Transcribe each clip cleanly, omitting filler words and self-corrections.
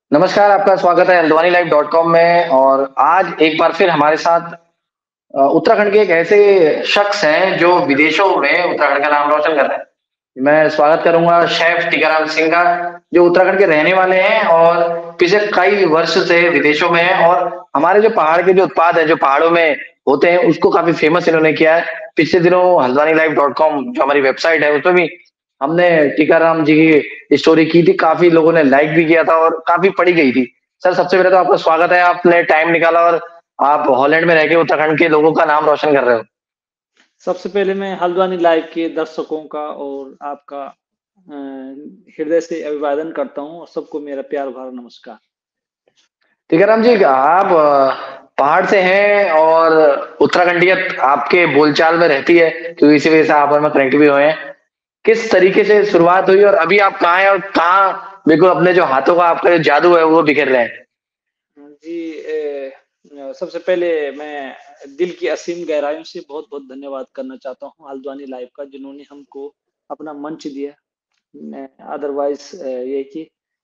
नमस्कार, आपका स्वागत है हल्द्वानीलाइव.com में। और आज एक बार फिर हमारे साथ उत्तराखंड के एक ऐसे शख्स हैं जो विदेशों में उत्तराखंड का नाम रोशन कर रहे हैं। मैं स्वागत करूंगा शेफ टीकाराम सिंह का, जो उत्तराखंड के रहने वाले हैं और पिछले कई वर्ष से विदेशों में हैं। और हमारे जो पहाड़ के जो उत्पाद है, जो पहाड़ों में होते हैं, उसको काफी फेमस इन्होंने किया है। पिछले दिनों हल्द्वानीलाइव.com जो हमारी वेबसाइट है, उसमें भी हमने टीकाराम जी की स्टोरी की थी। काफी लोगों ने लाइक भी किया था और काफी पढ़ी गई थी। सर, सबसे पहले तो आपका स्वागत है, आपने टाइम निकाला और आप हॉलैंड में रह के उत्तराखंड के लोगों का नाम रोशन कर रहे हो। सबसे पहले मैं हल्द्वानी लाइव के दर्शकों का और आपका हृदय से अभिवादन करता हूँ और सबको मेरा प्यार भरा नमस्कार। टीकाराम जी, आप पहाड़ से हैं और उत्तराखंडियत आपके बोलचाल में रहती है, क्योंकि इसी वजह से आप और मैं कनेक्ट भी हुए हैं। किस तरीके से शुरुआत हुई और अभी आप कहाँ हैं और कहाँ बिल्कुल अपने जो हाथों का आपका जो जादू है वो बिखेर रहे हैं? जी, सबसे पहले मैं दिल की असीम गहराइयों से बहुत-बहुत धन्यवाद करना चाहता हूँ हल्द्वानी लाइव का, जिन्होंने हमको अपना मंच दिया। अदरवाइज ये कि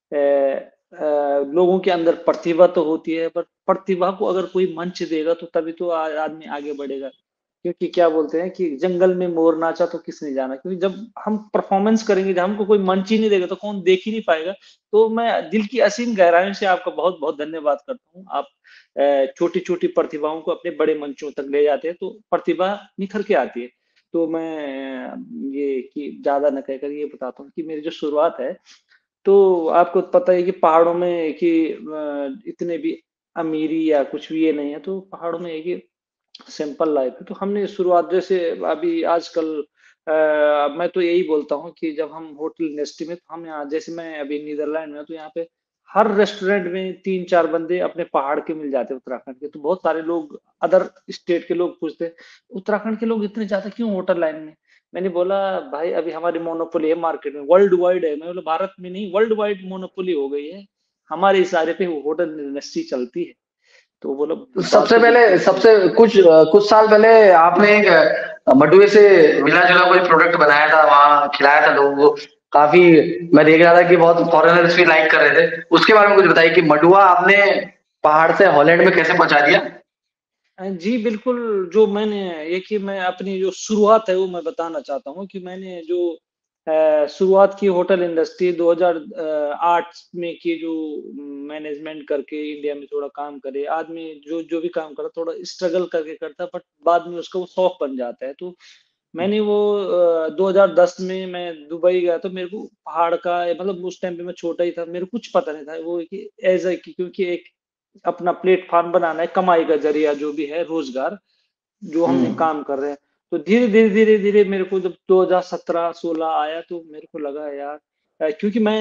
लोगों के अंदर प्रतिभा तो होती है, पर प्रतिभा को अगर कोई मंच देगा तो तभी तो आदमी आगे बढ़ेगा। क्योंकि क्या बोलते हैं कि जंगल में मोर नाचा तो किसने जाना, क्योंकि जब हम परफॉर्मेंस करेंगे, जब हमको कोई मंच ही नहीं देगा तो कौन देख ही नहीं पाएगा। तो मैं दिल की असीम गहराइयों से आपका बहुत-बहुत धन्यवाद करता हूँ। आप छोटी-छोटी प्रतिभाओं को अपने बड़े मंचों तक ले जाते हैं, तो प्रतिभा निखर के आती है। तो मैं ये कि ज़्यादा न कहकर ये बताता हूँ कि मेरी जो शुरुआत है, तो आपको पता है कि पहाड़ों में कि इतने भी अमीरी या कुछ भी ये नहीं है, तो पहाड़ों में एक ही सिंपल लाइफ है। तो हमने शुरुआत जैसे अभी आजकल मैं तो यही बोलता हूँ कि जब हम होटल इंडस्ट्री में, तो हम यहाँ जैसे मैं अभी नीदरलैंड में हूँ, तो यहाँ पे हर रेस्टोरेंट में 3-4 बंदे अपने पहाड़ के मिल जाते हैं उत्तराखंड के। तो बहुत सारे लोग अदर स्टेट के लोग पूछते हैं, उत्तराखंड के लोग इतने ज़्यादा क्यों होटल लाइन में? मैंने बोला भाई अभी हमारी मोनोपोली है मार्केट में, वर्ल्ड वाइड है। मैं बोला भारत में नहीं, वर्ल्ड वाइड मोनोपोली हो गई है। हमारे इशारे पे वो होटल इंडस्ट्री चलती है। तो बोला बात सबसे तो पहले बिल्कुल सही। सबसे कुछ साल पहले आपने एक मडुए से मिला-जुला कोई प्रोडक्ट बनाया था, वहाँ खिलाया था लोगों को। काफी मैं देख रहा था कि बहुत फॉरेनर्स भी लाइक कर रहे थे। उसके बारे में कुछ बताइए कि मडुआ आपने पहाड़ से हॉलैंड में कैसे पहुँचा दिया? जी, बिल्कुल, जो मैंने ये कि मैं अपनी जो शुरुआत है वो मैं बताना चाहता हूँ कि मैंने जो शुरुआत की होटल इंडस्ट्री 2008 में की, जो मैनेजमेंट करके इंडिया में थोड़ा काम करे। आदमी जो जो भी काम करता थोड़ा स्ट्रगल करके करता है, बट बाद में उसका वो शौक बन जाता है। तो मैंने वो 2010 में मैं दुबई गया, तो मेरे को पहाड़ का मतलब उस टाइम पे मैं छोटा ही था, मेरे को कुछ पता नहीं था। वो कि ऐज़ अ कि क्योंकि एक अपना प्लेटफ़ॉर्म बनाना है, कमाई का ज़रिया जो भी है, रोज़गार, जो हम हुँ। काम कर रहे हैं। तो धीरे-धीरे, धीरे-धीरे मेरे को जब 2017-16 आया, तो मेरे को लगा यार क्योंकि मैं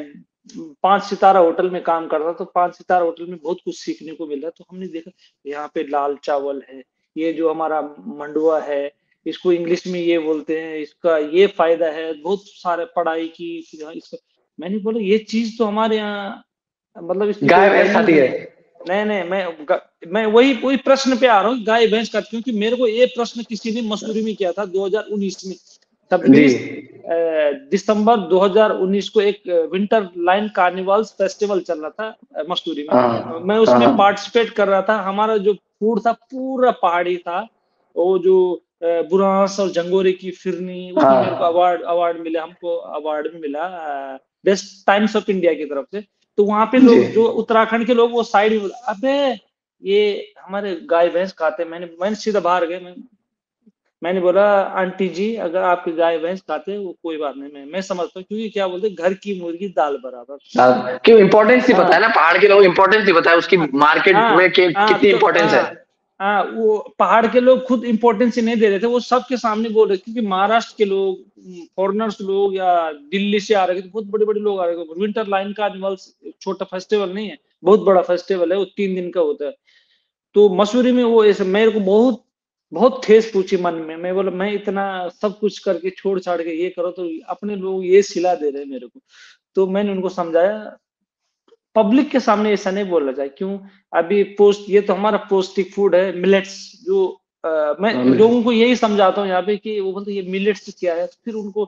5 सितारा होटल में काम कर रहा था, तो 5 सितारा होटल में बहुत कुछ सीखने को मिला। तो हमने देखा यहाँ पे लाल चावल है, ये जो हमारा मंडुआ है, इसको इंग्लिश में ये बोलते हैं, इसका ये फ़ायदा है, बहुत सारे पढ़ाई की, फिर हाँ, इसका मैंने बोला ये चीज़ तो हमारे यहाँ मतलब इसकी कोई गाय-भैंस वैल्यू खाती है। नहीं। नहीं, नहीं, मैं वही वही प्रश्न पे आ रहा हूँ, गाय-भैंस का, क्योंकि मेरे को ये प्रश्न किसी ने मसूरी में किया था 2019 में। 26 जी। दिसंबर 2019 को एक विंटर लाइन कार्निवाल्स फेस्टिवल चल रहा था मसूरी में। हाँ। मैं हाँ, उसमें हाँ। पार्टिसिपेट कर रहा था। हमारा जो फूड था पूरा पहाड़ी था। वो जो बुरांस और झंगोरे की फिरनी, उसमें मेरे को हाँ। अवार्ड अवार्ड मिला, हमको अवार्ड भी मिला बेस्ट टाइम्स ऑफ इंडिया की तरफ से। तो वहाँ पे जी। लोग जो उत्तराखंड के लोग वो साइड में, अबे ये हमारे गाय भैंस खाते हैं। मैंने मैंने सीधा बाहर गए, मैंने बोला आंटी जी अगर आपके गाय भैंस खाते हैं वो कोई बात नहीं, मैं समझता हूँ, क्योंकि क्या बोलते हैं, घर की मुर्गी दाल बराबर। क्यों इम्पोर्टेंस नहीं पता है हाँ ना, पहाड़ के लोग इम्पोर्टेंस नहीं पता है उसकी, हाँ मार्केट में हाँ हाँ कितनी तो इम्पोर्टेंस है। हाँ, वो पहाड़ के लोग खुद इम्पोर्टेंस ही नहीं दे रहे थे, वो सबके सामने बोल रहे थे, क्योंकि महाराष्ट्र के लोग, फॉरेनर्स लोग या दिल्ली से आ रहे थे, बहुत बड़े बड़े लोग आ रहे थे। विंटर लाइन कार्निवल छोटा फेस्टिवल नहीं है, बहुत बड़ा फेस्टिवल है, वो 3 दिन का होता है। तो मसूरी में वो ऐसे मेरे को बहुत बहुत ठेस पूछी मन में। मैं बोला मैं इतना सब कुछ करके छोड़ छाड़ के ये करो, तो अपने लोग ये सिला दे रहे हैं मेरे को। तो मैंने उनको समझाया पब्लिक के सामने ऐसा नहीं बोला जाए। क्यों? अभी पोस्ट ये तो हमारा पौष्टिक फूड है, मिलेट्स जो मैं हाँ, लोगों को यही समझाता हूँ यहाँ पे कि वो बोलते हैं ये मिलेट्स क्या है? फिर उनको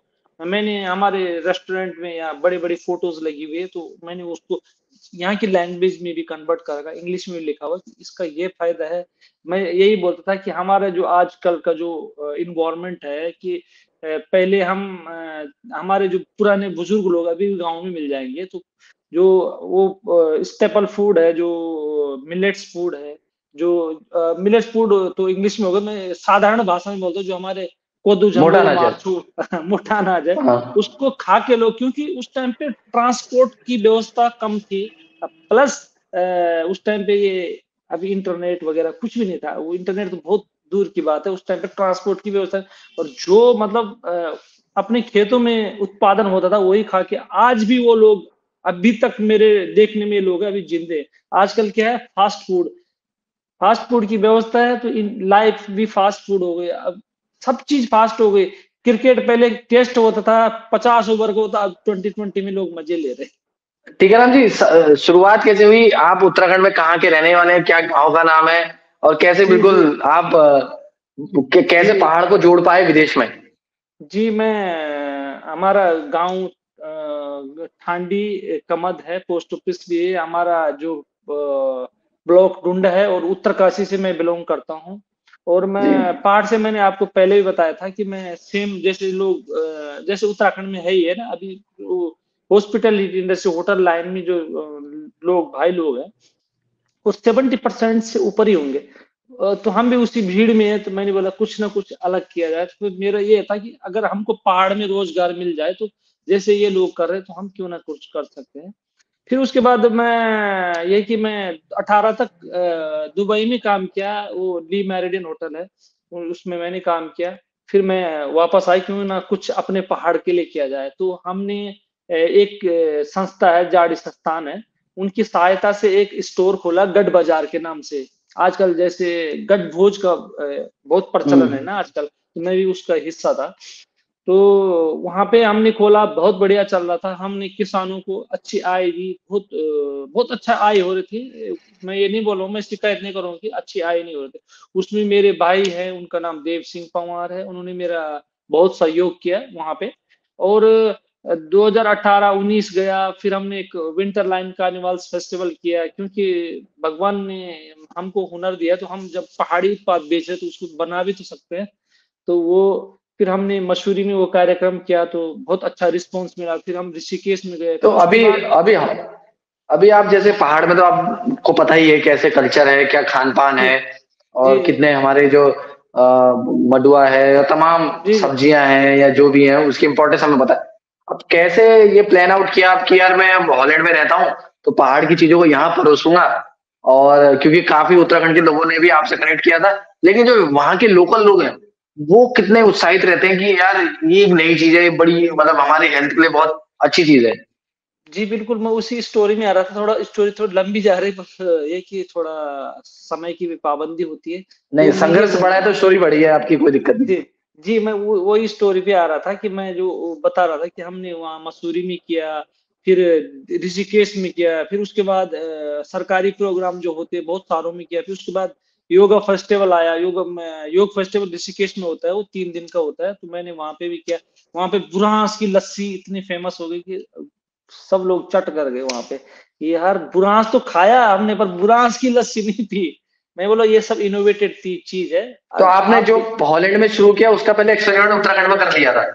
मैंने हमारे रेस्टोरेंट में या बड़े बड़े फोटोज लगी हुई है, तो मैंने उसको यहाँ की लैंग्वेज में भी कन्वर्ट करा, इंग्लिश में भी लिखा हुआ कि इसका ये फायदा है। मैं यही बोलता था कि हमारा जो आजकल का जो इन्वायरमेंट है कि पहले हमारे जो पुराने बुजुर्ग लोग अभी गांव में मिल जाएंगे, तो जो वो स्टेपल फूड है, जो मिलेट्स फूड है, जो मिलेट्स फूड तो इंग्लिश में होगा, मैं साधारण भाषा में बोलता हूँ, जो हमारे कोदू मोटा झंगो अनाज है। मारचू मोटा अनाज है, हाँ। उसको खा के लोग, क्योंकि उस टाइम पे ट्रांसपोर्ट की व्यवस्था कम थी, प्लस उस टाइम पे ये अभी इंटरनेट वगैरह कुछ भी नहीं था, वो इंटरनेट तो बहुत दूर की बात है, उस टाइम पे ट्रांसपोर्ट की व्यवस्था, और जो मतलब अपने खेतों में उत्पादन होता था वही खा के आज भी वो लोग अभी तक मेरे देखने में लोग अभी जिंदे हैं। आजकल क्या है, फास्ट फूड की व्यवस्था है, तो इन लाइफ भी फास्ट फूड हो गई, अब सब चीज फास्ट हो गई। क्रिकेट पहले टेस्ट होता था 50 ओवर का होता, अब 2020 में लोग मजे ले रहे हैं। ठीक है राम जी, शुरुआत कैसे हुई? आप उत्तराखंड में कहाँ के रहने वाले हैं? क्या गांव का नाम है? और कैसे जी जी बिल्कुल आप कैसे जी पहाड़ को जोड़ पाए विदेश में? जी। मैं हमारा गांव ठांडी कमद है, पोस्ट ऑफिस भी है हमारा, जो ब्लॉक डुंड है, और उत्तरकाशी से मैं बिलोंग करता हूँ। और जी मैं पहाड़ से, मैंने आपको पहले भी बताया था कि मैं सेम जैसे लोग जैसे उत्तराखंड में है ही है ना अभी, हॉस्पिटलिटी इंडस्ट्री होटल लाइन में जो लोग भाई लोग हैं, वो 70% से ऊपर ही होंगे। तो हम भी उसी भीड़ में है, तो मैंने बोला कुछ ना कुछ अलग किया जाए। तो फिर मेरा ये था कि अगर हमको पहाड़ में रोजगार मिल जाए, तो जैसे ये लोग कर रहे हैं, तो हम क्यों ना कुछ कर सकते हैं। फिर उसके बाद मैं ये कि मैं 18 तक दुबई में काम किया, वो ली मेरिडियन होटल है, उसमें मैंने काम किया। फिर मैं वापस आई, क्यों ना कुछ अपने पहाड़ के लिए किया जाए। तो हमने एक संस्था है, जाड़ी संस्थान है, उनकी सहायता से एक स्टोर खोला गढ़ बाजार के नाम से। आजकल जैसे गढ़ भोज का बहुत प्रचलन है हम्म। ना आजकल, तो मैं भी उसका हिस्सा था। तो वहां पे हमने खोला, बहुत बढ़िया चल रहा था, हमने किसानों को अच्छी आय दी, बहुत अच्छा आय हो रही थी। मैं ये नहीं बोल रहा हूँ, मैं शिकायत नहीं करूँगा कि अच्छी आय नहीं हो रही थी। उसमें मेरे भाई हैं, उनका नाम देव सिंह पंवार है, उन्होंने मेरा बहुत सहयोग किया वहां पे। और 2018-19 गया, फिर हमने एक विंटर लाइन कार्निवाल्स फेस्टिवल किया, क्योंकि भगवान ने हमको हुनर दिया, तो हम जब पहाड़ी उत्पाद बेच रहे तो उसको बना भी तो सकते हैं। तो वो फिर हमने मसूरी में वो कार्यक्रम किया, तो बहुत अच्छा रिस्पांस मिला। फिर हम ऋषिकेश में गए, तो फिर उसके अभी बाद अभी अभी आप जैसे पहाड़ में, तो आपको पता ही है कैसे कल्चर है, क्या खान पान जी है, जी और कितने हमारे जो मडुआ है या तमाम जी जी सब्जियां हैं या जो भी है, उसकी इम्पोर्टेंस हमें पता है। अब कैसे ये प्लान आउट किया आप कि यार मैं अब हॉलैंड में रहता हूँ, तो पहाड़ की चीजों को यहाँ परोसूंगा? और क्योंकि काफी उत्तराखंड के लोगों ने भी आपसे कनेक्ट किया था, लेकिन जो वहाँ के लोकल लोग हैं वो कितने उत्साहित रहते हैं कि यार ये एक नई चीज है, ये बड़ी मतलब हमारे हेल्थ के लिए बहुत अच्छी चीज है। जी, बिल्कुल। मैं उसी स्टोरी में आ रहा था, थोड़ा स्टोरी थोड़ी लंबी जा रही है, बस ये कि थोड़ा समय की भी पाबंदी होती है। नहीं, तो मैं ये संघर्ष बड़ा है तो स्टोरी बड़ी है आपकी, कोई दिक्कत नहीं। जी जी, मैं वो वही स्टोरी पे आ रहा था कि मैं जो बता रहा था कि हमने वहाँ मसूरी में किया, फिर ऋषिकेश में किया, फिर उसके बाद सरकारी प्रोग्राम जो होते हैं बहुत सारों में किया, फिर उसके बाद योगा फेस्टिवल आया। योग फेस्टिवल ऋषिकेश में होता है, वो 3 दिन का होता है, तो मैंने वहां पे भी किया। वहां पे बुरांस की लस्सी इतनी फेमस हो गई कि सब लोग चट कर गए वहां पे। ये यार, बुरांस तो खाया हमने, पर बुरांस की लस्सी नहीं पी। मैं बोला ये सब इनोवेटेड चीज है। तो आपने आप जो हॉलैंड में शुरू किया उसका पहले एक्सपेरिमेंट उत्तराखंड में कर लिया था?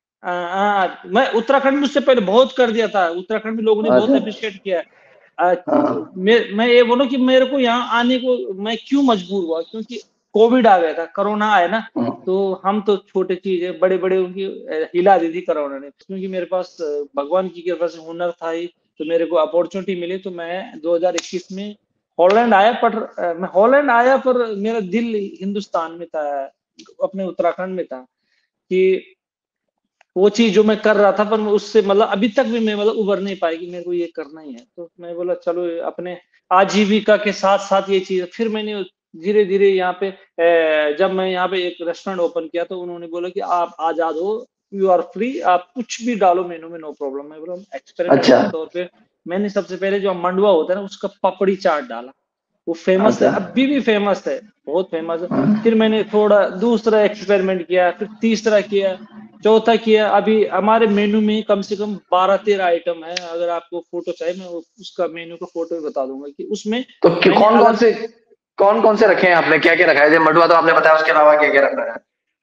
मैं उत्तराखंड में उससे पहले बहुत कर दिया था, उत्तराखंड में लोगों ने बहुत अच्छा। अप्रिशिएट किया है। हाँ। मैं ये बोलूं कि मेरे को यहाँ आने को मैं क्यों मजबूर हुआ, क्योंकि कोविड आ गया था, कोरोना आया ना। हाँ। तो हम तो छोटे चीज है, बड़े बड़े उनकी हिला दी थी कोरोना ने, क्योंकि मेरे पास भगवान की कृपा से हुनर था ही, तो मेरे को अपॉर्चुनिटी मिली। तो मैं 2021 में हॉलैंड आया, पर मैं हॉलैंड आया पर मेरा दिल हिंदुस्तान में था, अपने उत्तराखंड में था। कि वो चीज जो मैं कर रहा था, पर मैं उससे मतलब अभी तक भी मैं मतलब उबर नहीं पाई कि मेरे को ये करना ही है। तो मैं बोला चलो अपने आजीविका के साथ साथ ये चीज। फिर मैंने धीरे धीरे यहाँ पे जब मैं यहाँ पे एक रेस्टोरेंट ओपन किया, तो उन्होंने बोला कि आप आजाद हो, यू आर फ्री, आप कुछ भी डालो मेनू में, नो प्रॉब्लम। मैं बोला एक्सपेरिमेंट अच्छा। के तौर पे मैंने सबसे पहले जो मंडुआ होता है ना, उसका पपड़ी चाट डाला। वो फेमस है, अच्छा। अभी भी फेमस है, बहुत फेमस है। हाँ। फिर मैंने थोड़ा दूसरा एक्सपेरिमेंट किया, फिर तीसरा किया, चौथा किया, अभी हमारे मेनू में कम से कम 12-13 आइटम है। अगर आपको फोटो चाहिए मैं उसका मेनू का फोटो भी बता दूंगा कि उसमें तो मैंने अलग कौन कौन से रखे हैं आपने, क्या क्या रखा है? जैसे मडुआ तो आपने बताया, उसके अलावा क्या क्या रखा है?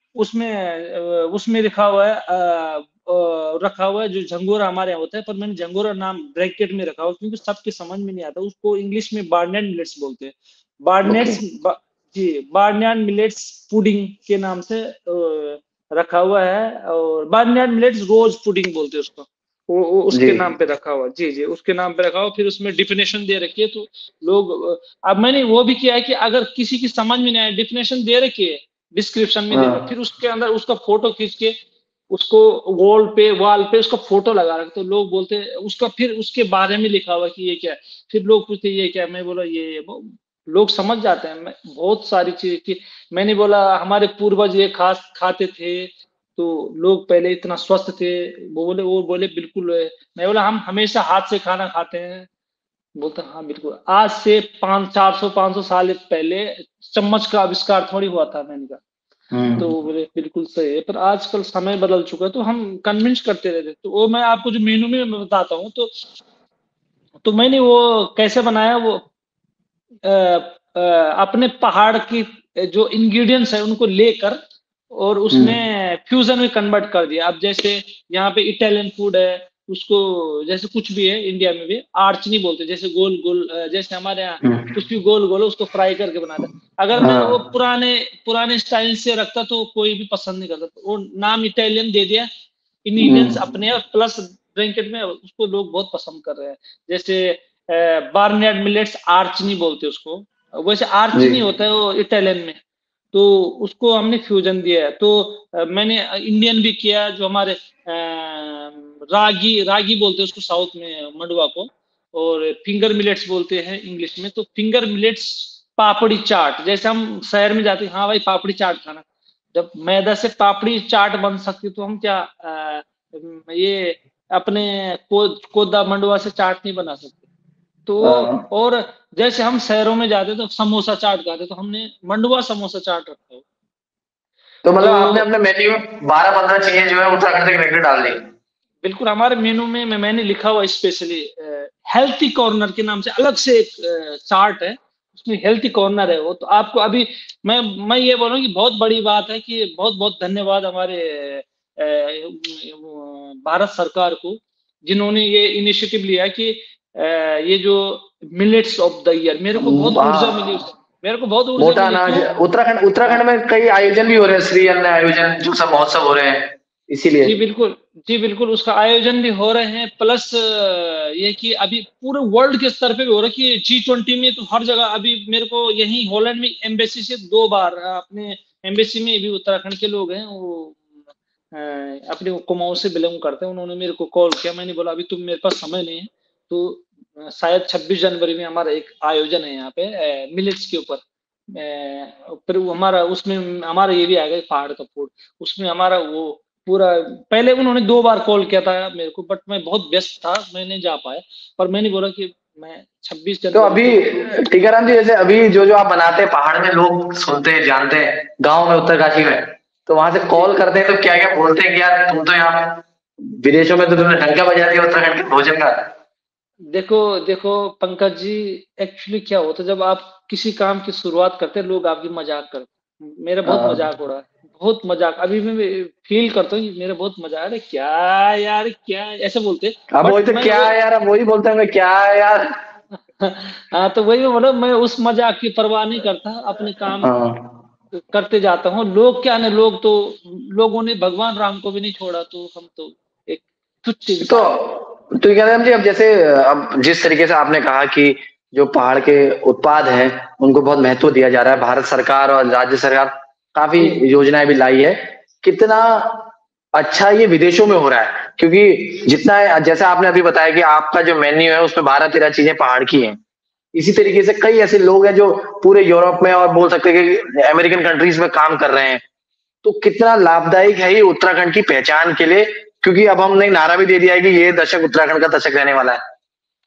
उसमें लिखा हुआ है रखा हुआ है जो झंगोरा हमारे यहाँ होता है, पर मैंने झंगोरा नाम ब्रैकेट में रखा हुआ क्योंकि सबके समझ में नहीं आता। उसको इंग्लिश में बार्नयार्ड मिलेट्स बोलते हैं। ओके। बार्नयार्ड्स जी, बार्नयार्ड मिलेट्स पुडिंग के नाम से रखा हुआ है, और बार्नयार्ड मिलेट्स रोज पुडिंग बोलते हैं उसको। जी। उसके नाम पे रखा हुआ, जी जी, उसके नाम पे रखा हुआ। फिर उसमें डिफिनेशन दे रखी है, तो लोग अब मैंने वो भी किया है कि अगर किसी की समझ में नहीं आए, डिफिनेशन दे रखी है, डिस्क्रिप्शन में दे रखा, हाँ। फिर उसके अंदर उसका फोटो खींच के उसको वाल पे उसका फोटो लगा रखते, तो लोग बोलते हैं उसका, फिर उसके बारे में लिखा हुआ कि ये क्या है। फिर लोग पूछते ये क्या है, मैं बोला ये वो, लोग समझ जाते हैं। मैं बहुत सारी चीज की मैंने बोला हमारे पूर्वज ये खास खाते थे, तो लोग पहले इतना स्वस्थ थे। वो बोले बिल्कुल है। मैं बोला हम हमेशा हाथ से खाना खाते हैं। बोलते हाँ बिल्कुल, आज से 500 साल पहले चम्मच का आविष्कार थोड़ी हुआ था। मैंने कहा, तो वो हम्म। बोले बिल्कुल सही है, पर आजकल समय बदल चुका है, तो हम कन्विंस करते रहते। तो वो मैं आपको जो मेनू में मैं बताता हूँ, तो मैंने वो कैसे बनाया, वो अ, अपने पहाड़ की जो इंग्रेडिएंट्स है उनको लेकर और हम्म। उसमें फ्यूजन में कन्वर्ट कर दिया। अब जैसे यहाँ पे इटालियन फूड है, उसको जैसे कुछ भी है इंडिया में भी आर्च नहीं बोलते, जैसे गोल गोल, जैसे हमारे यहाँ हम्म। कुछ भी गोल गोल है उसको फ्राई करके बनाता है। अगर मैं वो हाँ। पुराने पुराने स्टाइल से रखता तो कोई भी पसंद नहीं करता, तो वो नाम इटालियन दे दिया, इंग्रेडिएंट्स हम्म। अपने प्लस ब्रैकेट में, उसको लोग बहुत पसंद कर रहे हैं। जैसे बार्नयार्ड मिलेट्स आर्च नहीं बोलते उसको, वैसे आर्च जी। नहीं होता है वो इटालियन में, तो उसको हमने फ्यूजन दिया है। तो मैंने इंडियन भी किया, जो हमारे रागी रागी बोलते हैं उसको साउथ में, मंडुआ को, और फिंगर मिलेट्स बोलते हैं इंग्लिश में। तो फिंगर मिलेट्स पापड़ी चाट, जैसे हम शहर में जाते हैं, हाँ भाई पापड़ी चाट खाना, जब मैदा से पापड़ी चाट बन सकती तो हम क्या ये अपने कोदा मंडुआ से चाट नहीं बना सकते। तो हाँ। और जैसे हम शहरों में जाते तो समोसा चाट खाते, तो हमने मंडुआ समोसा चाट रखा हो। तो मतलब तो आपने अपने मेन्यू में 12-15 चीजें जो है उत्तराखंड से कनेक्टेड डाल दी? बिल्कुल, हमारे मेनू में मैंने लिखा हुआ स्पेशली हेल्थी कॉर्नर के नाम से अलग से एक चार्ट है, उसमें हेल्थी कॉर्नर है। वो तो आपको अभी मैं ये बोल रहा हूँ कि बहुत बड़ी बात है कि बहुत बहुत धन्यवाद हमारे भारत सरकार को, जिन्होंने ये इनिशिएटिव लिया कि ये जो मिलेट्स ऑफ द ईयर, मेरे को बहुत ऊर्जा मिली हाँ। उससे, मेरे को बहुत ऊर्जा मोटा मिली। अनाज। क्यों? उत्तराखंड उत्तराखंड में कई आयोजन भी हो रहे हैं, श्री अन्न आयोजन, जो सब महोत्सव हो रहे हैं, इसीलिए। जी बिल्कुल, जी बिल्कुल, उसका आयोजन भी हो रहे हैं, प्लस ये कि अभी पूरे वर्ल्ड के स्तर पे भी हो रहा है कि G20 में, तो हर जगह। अभी मेरे को यही हॉलैंड में एम्बेसी से 2 बार अपने एम्बेसी में भी उत्तराखंड के लोग हैं, वो अपने कुमाऊं से बिलोंग करते हैं, उन्होंने मेरे को कॉल किया। मैंने बोला अभी तुम मेरे पास समय नहीं है, तो शायद 26 जनवरी में हमारा एक आयोजन है यहाँ पे मिलेट्स के ऊपर। फिर वो हमारा उसमें हमारा ये भी आएगा पहाड़ का फूड, उसमें हमारा वो पूरा। पहले उन्होंने 2 बार कॉल किया था मेरे को, बट मैं बहुत व्यस्त था, मैं नहीं जा पाया। पर मैंने बोला कि मैं 26 तो जनवरी अभी को जरूर। टीकाराम जी, जैसे अभी जो जो आप बनाते हैं पहाड़ में, लोग सुनते हैं जानते हैं, गांव में उत्तरकाशी में, तो वहां से जी कॉल करते हैं तो क्या क्या बोलते हैं कि यार तुम तो यहाँ विदेशों में तो तुमने डंका बजा दिया उत्तराखंड के भोजन का? देखो देखो पंकज जी, एक्चुअली क्या होता है जब आप किसी काम की शुरुआत करते हैं, लोग आपकी मजाक करते हैं। मेरा बहुत हाँ। मजाक हो रहा है, बहुत मजाक। अभी भी मैं फील करता हूँ कि मेरा बहुत मजाक, अरे क्या यार क्या, ऐसे बोलते हैं। अब वही बट तो, मैं क्या वो है यार, अब वही बोलते होंगे क्या है यार। हाँ, तो वही मैं बोला, मैं उस मजाक की परवाह नहीं करता, अपने काम हाँ। करते जाता हूँ। लोग क्या है, लोगों ने भगवान राम को भी नहीं छोड़ा, तो हम तो एक तुच्छ तो इंसान है। तो क्या नाम जी, अब जैसे अब जिस तरीके से आपने कहा कि जो पहाड़ के उत्पाद हैं उनको बहुत महत्व दिया जा रहा है, भारत सरकार और राज्य सरकार काफी जी योजनाएं भी लाई है, कितना अच्छा ये विदेशों में हो रहा है। क्योंकि जितना, जैसा आपने अभी बताया कि आपका जो मेन्यू है उसमें 12-13 चीजें पहाड़ की हैं, इसी तरीके से कई ऐसे लोग हैं जो पूरे यूरोप में और बोल सकते हैं कि अमेरिकन कंट्रीज में काम कर रहे हैं। तो कितना लाभदायक है ये उत्तराखंड की पहचान के लिए, क्योंकि अब हमने एक नारा भी दे दिया है कि ये दशक उत्तराखंड का दशक रहने वाला है।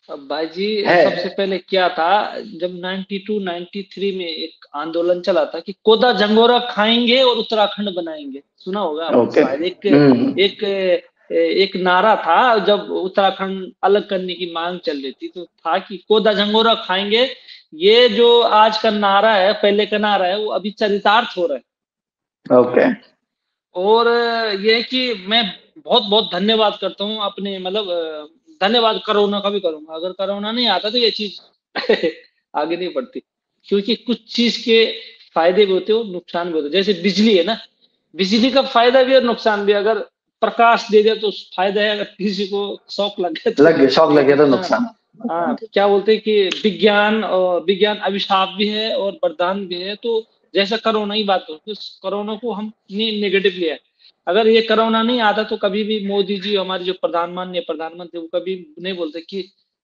अब भाई जी, सबसे है। पहले क्या था, जब 92 93 में एक आंदोलन चला था कि कोदा झंगोरा खाएंगे और उत्तराखंड बनाएंगे, सुना होगा आपने ओके। शायद। एक हम्म। एक एक नारा था जब उत्तराखंड अलग करने की मांग चल रही थी, तो था कि कोदा झंगोरा खाएंगे। ये जो आज का नारा है, पहले का नारा है, वो अभी चरितार्थ हो रहा है। ओके। और ये है कि मैं बहुत बहुत धन्यवाद करता हूँ अपने, मतलब धन्यवाद कोरोना का भी करूंगा। अगर कोरोना नहीं आता तो ये चीज आगे नहीं बढ़ती। क्योंकि कुछ चीज के फायदे भी होते हैं और नुकसान भी होते हैं। जैसे बिजली है ना, बिजली का फायदा भी और नुकसान भी। अगर प्रकाश दे दे तो फायदा है, अगर किसी को शौक लग गया तो लग गया, शौक लग गया तो नुकसान। नुकसान। हाँ, क्या बोलते हैं कि विज्ञान, और विज्ञान अभिशाप भी है और वरदान भी है। तो जैसा कोरोना की बात करो, तो कोरोना को हम नेगेटिव लिया है। अगर ये कोरोना नहीं आता तो कभी भी मोदी जी, हमारे जो प्रधानमंत्री, वो कभी नहीं बोलते कि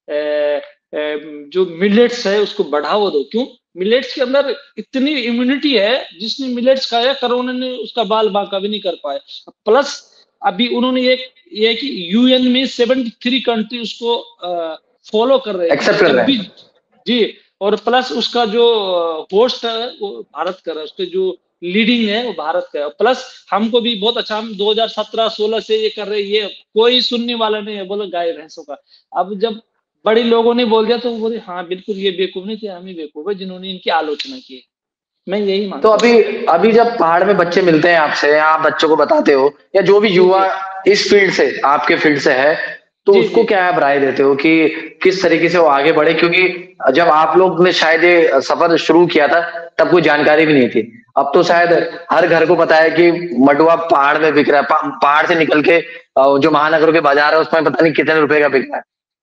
जो मिलेट्स है उसको बढ़ावा दो। क्यों? मिलेट्स के अंदर इतनी इम्यूनिटी है, जिसने मिलेट्स खाया कोरोना ने उसका बाल बांका भी नहीं कर पाया। प्लस अभी उन्होंने एक ये है कि यूएन में 73 कंट्री उसको फॉलो कर रहे हैं कि एक्सेप्ट कर जब रहे भी। हैं। जी। और प्लस उसका जो होस्ट है वो भारत का है, उसके जो लीडिंग है वो भारत का है। प्लस हमको भी बहुत अच्छा, हम 2017-16 से ये कर रहे हैं, ये कोई सुनने वाला नहीं है, बोलो गाय भैंसों का। अब जब बड़े लोगों ने बोल दिया तो वो बोले हाँ बिल्कुल, ये बेवकूफ नहीं थे, हम ही बेवकूफ है जिन्होंने इनकी आलोचना की है। मैं यही तो मानता हूँ। अभी अभी जब पहाड़ में बच्चे मिलते हैं आपसे, या आप बच्चों को बताते हो, या जो भी जी युवा जी इस फील्ड से, आपके फील्ड से है, तो जी उसको जी। क्या आप राय देते हो कि किस तरीके से वो आगे बढ़े? क्योंकि जब आप लोग ने शायद ये सफर शुरू किया था, तब कोई जानकारी भी नहीं थी। अब तो शायद जी हर घर को पता है कि मडुआ पहाड़ में बिक रहा है, पहाड़ से निकल के जो महानगरों के बाजार है उसमें पता नहीं कितने रुपए का बिक रहा है।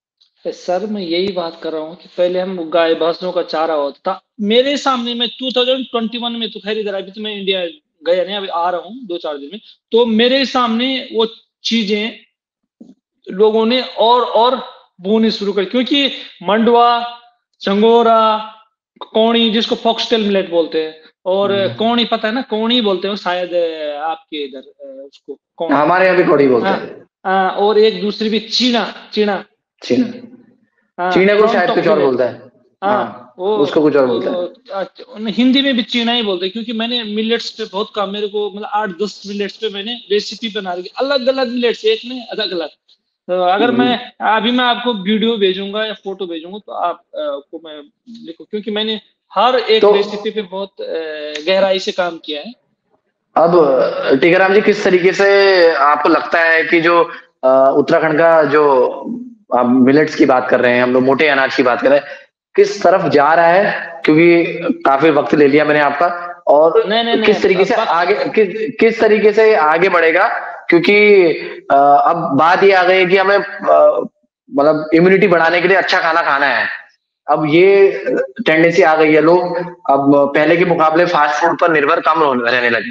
सर मैं यही बात कर रहा हूँ कि पहले हम गाय भैंसों का चारा होता था मेरे सामने। मैं 2021 में, तो खैर इधर अभी तो मैं इंडिया गया नहीं, अभी आ रहा हूँ 2-4 दिन में। तो मेरे सामने वो चीजें लोगों ने और बोनी शुरू कर, क्योंकि मंडवा, चंगोरा, कौड़ी जिसको फॉक्सटेल मिलेट बोलते हैं, और हम्म। कौड़ी पता है ना, कौड़ी बोलते हैं शायद आपके इधर उसको कौड़ी। हमारे यहाँ भी कौड़ी बोलते हाँ। हैं। और एक दूसरी भी चीना, चीना। चीना। हाँ, चीना को फ्रंट शायद ऑफ कुछ और मिलेट। बोलता है। हाँ। हाँ, वो, उसको कुछ और बोलता है। हिंदी में भी चीना ही बोलते हैं, क्योंकि मैंने मिलेट्स पे बहुत काम, मेरे को मतलब 8-10 मिलेट्स पे मैंने रेसिपी बना रखी, अलग अलग मिलेट्स, एक नहीं अलग अलग। तो अगर मैं हम्म। अभी मैं आपको वीडियो भेजूंगा या फोटो भेजूंगा तो आप को मैं लिखो, क्योंकि मैंने हर एक तो रेसिपी पे बहुत गहराई से काम किया है। अब टीकाराम जी, किस तरीके से आपको लगता है कि जो उत्तराखंड का जो आप मिलेट्स की बात कर रहे हैं, हम लोग मोटे अनाज की बात कर रहे हैं, किस तरफ जा रहा है? क्योंकि काफी वक्त ले लिया मैंने आपका। और नहीं नहीं किस नहीं, तरीके से वक्त। आगे, किस तरीके से आगे बढ़ेगा? क्योंकि अब बात ये आ गई है कि हमें मतलब इम्यूनिटी बढ़ाने के लिए अच्छा खाना खाना है। अब ये टेंडेंसी आ गई है, लोग अब पहले के मुकाबले फास्ट फूड पर निर्भर कम रहने लगे।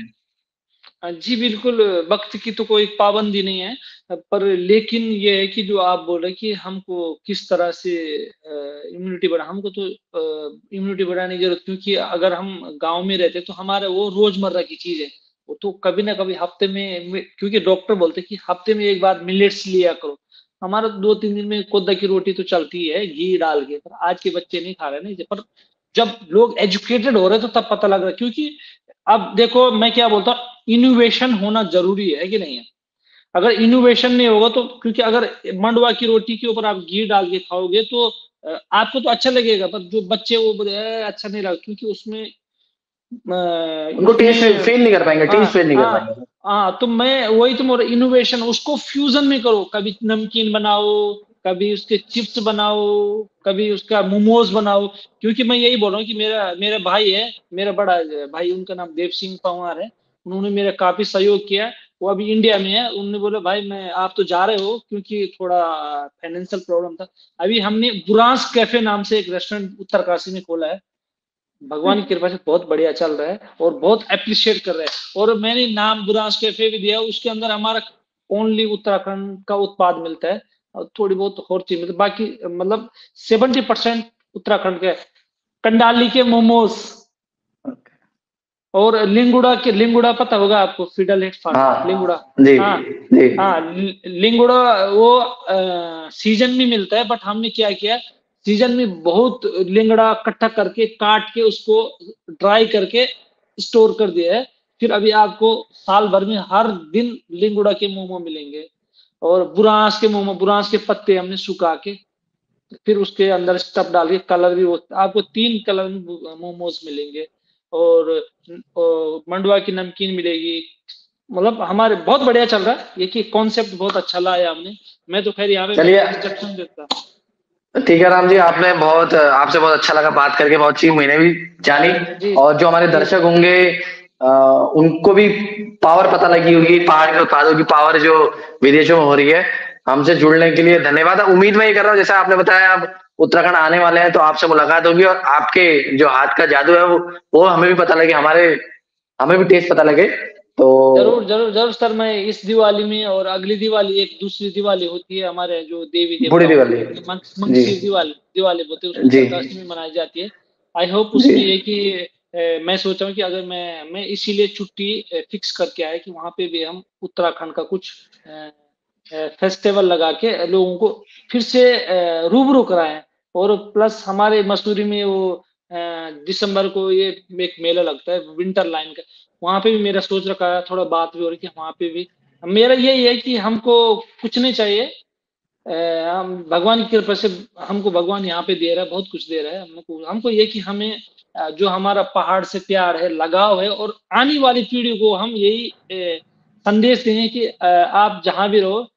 जी बिल्कुल। वक्त की तो कोई पाबंदी नहीं है, पर लेकिन ये है कि जो आप बोल रहे हैं कि हमको किस तरह से इम्यूनिटी बढ़ा, हमको तो इम्यूनिटी बढ़ाने की जरूरत, क्योंकि अगर हम गांव में रहते तो हमारा वो रोजमर्रा की चीज है। वो तो कभी ना कभी हफ्ते में, क्योंकि डॉक्टर बोलते हैं कि हफ्ते में एक बार मिलेट्स लिया करो। हमारा 2-3 दिन में कोदा की रोटी तो चलती है घी डाल के, पर आज के बच्चे नहीं खा रहे ना। पर जब लोग एजुकेटेड हो रहे तो तब पता लग रहा है, क्योंकि अब देखो मैं क्या बोलता हूँ, इनोवेशन होना जरूरी है कि नहीं है? अगर इनोवेशन नहीं होगा तो, क्योंकि अगर मंडवा की रोटी के ऊपर आप घी डाल के खाओगे तो आपको तो अच्छा लगेगा, पर जो बच्चे वो बोले अच्छा नहीं लगा, क्योंकि उसमें उनको टेस्ट उसमें फील नहीं कर पाएंगे, हाँ टेस्ट फील नहीं कर हाँ पाएंगे। हाँ। तो मैं वही तो मोर इनोवेशन, उसको फ्यूजन में करो, कभी नमकीन बनाओ, कभी उसके चिप्स बनाओ, कभी उसका मोमोज बनाओ। क्योंकि मैं यही बोल रहा हूँ कि मेरा मेरा भाई है, मेरा बड़ा भाई, उनका नाम देव सिंह पंवार है। उन्होंने मेरा काफी सहयोग किया। वो अभी इंडिया में है। उन्होंने बोला भाई मैं, आप तो जा रहे हो, क्योंकि थोड़ा फाइनेंशियल प्रॉब्लम था। अभी हमने बुरांस कैफे नाम से एक रेस्टोरेंट उत्तरकाशी में खोला है। भगवान की कृपा से बहुत बढ़िया चल रहा है और बहुत अप्रिशिएट कर रहे हैं। और मैंने नाम बुरांस कैफे भी दिया, उसके अंदर हमारा ओनली उत्तराखंड का उत्पाद मिलता है, और थोड़ी बहुत और चीज मिलती है। बाकी मतलब 70% उत्तराखंड के। कंडाली के मोमोज, और लिंगुड़ा पता होगा आपको, फिडल हेड हाँ लिंगुड़ा। जी हाँ जी हाँ, लिंगुड़ा वो सीजन में मिलता है, बट हमने क्या किया, सीजन में बहुत लिंगड़ा इकट्ठा करके काट के उसको ड्राई करके स्टोर कर दिया है। फिर अभी आपको साल भर में हर दिन लिंगुड़ा के मोमो मिलेंगे। और बुरांस के पत्ते हमने सुखा के फिर उसके अंदर स्टफ डाल के कलर भी आपको 3 कलर में मोमोज मिलेंगे। और मंडुआ की नमकीन मिलेगी। मतलब हमारे बहुत बढ़िया चल रहा है ये, कि कॉन्सेप्ट बहुत अच्छा लाया हमने। मैं तो खैर यहाँ पे मैं चलिए इंस्ट्रक्शन देता। ठीक है राम जी, आपसे बहुत अच्छा लगा बात करके, बहुत चीज मैंने भी जानी। जी और जो हमारे जी दर्शक होंगे उनको भी पावर पता लगी होगी, पहाड़ के उत्पादों की पावर जो विदेशों में हो रही है। हमसे जुड़ने के लिए धन्यवाद। उम्मीद मैं ये कर रहा हूँ, जैसा आपने बताया आप उत्तराखंड आने वाले हैं तो आपसे मुलाकात होगी, और आपके जो हाथ का जादू है वो हमें भी पता लगे, हमें भी टेस्ट पता लगे। तो जरूर जरूर जरूर सर, मैं इस दिवाली में और अगली दिवाली, एक दूसरी दिवाली होती है हमारे जो देवी बूढ़ी देवताओं दिवाली। की, जी मंगसिर दिवाली दिवाली बोलते हैं उसको, जी प्रकाशनी में मनाई जाती है। आई होप जी उसमें ये कि मैं सोच रहा हूँ कि अगर मैं इसीलिए छुट्टी फिक्स करके आया कि वहां पे भी हम उत्तराखंड का कुछ फेस्टिवल लगा के लोगों को फिर से रूबरू कराएं। और प्लस हमारे मसूरी में वो दिसंबर को ये एक मेला लगता है विंटर लाइन का, वहां पे भी मेरा सोच रखा है, थोड़ा बात भी हो रही है कि वहां पे भी मेरा यही है कि हमको कुछ नहीं चाहिए। हम भगवान की कृपा से हमको भगवान यहाँ पे दे रहा है, बहुत कुछ दे रहा है हमको। हमको ये कि हमें जो हमारा पहाड़ से प्यार है, लगाव है, और आने वाली पीढ़ी को हम यही संदेश दें कि आप जहां भी रहो,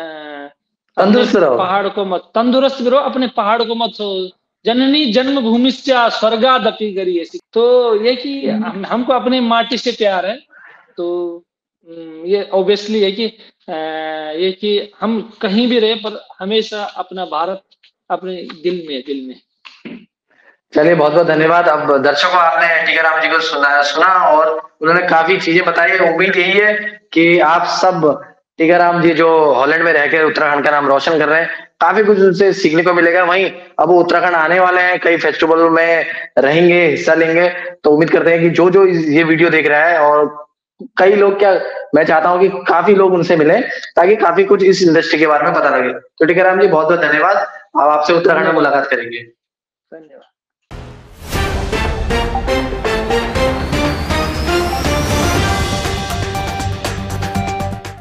अपने तंदुरुस्त रहो। पहाड़ को मत, तंदुरुस्त भी रहो, अपने पहाड़ को मत छोड़ो। जननी जन्मभूमिश्च स्वर्गादपि गरीयसी। तो ये कि हमको अपने माटी से प्यार है। तो ये ऑब्वियसली है कि ये कि हम कहीं भी रहे पर हमेशा अपना भारत अपने दिल में। चलिए बहुत बहुत धन्यवाद। अब दर्शकों, आपने टीकाराम जी को सुना और उन्होंने काफी चीजें बताई है। उम्मीद यही है कि आप सब टीकाराम जी जो हॉलैंड में रहकर उत्तराखंड का नाम रोशन कर रहे हैं, काफी कुछ उनसे सीखने को मिलेगा। वहीं अब वो उत्तराखंड आने वाले हैं, कई फेस्टिवल में रहेंगे, हिस्सा लेंगे, तो उम्मीद करते हैं कि जो जो ये वीडियो देख रहा है, और कई लोग क्या, मैं चाहता हूँ कि काफी लोग उनसे मिले, ताकि काफी कुछ इस इंडस्ट्री के बारे में पता लगे। तो टीकाराम जी बहुत बहुत धन्यवाद। अब आपसे उत्तराखंड में धन्यवाद मुलाकात करेंगे। धन्यवाद।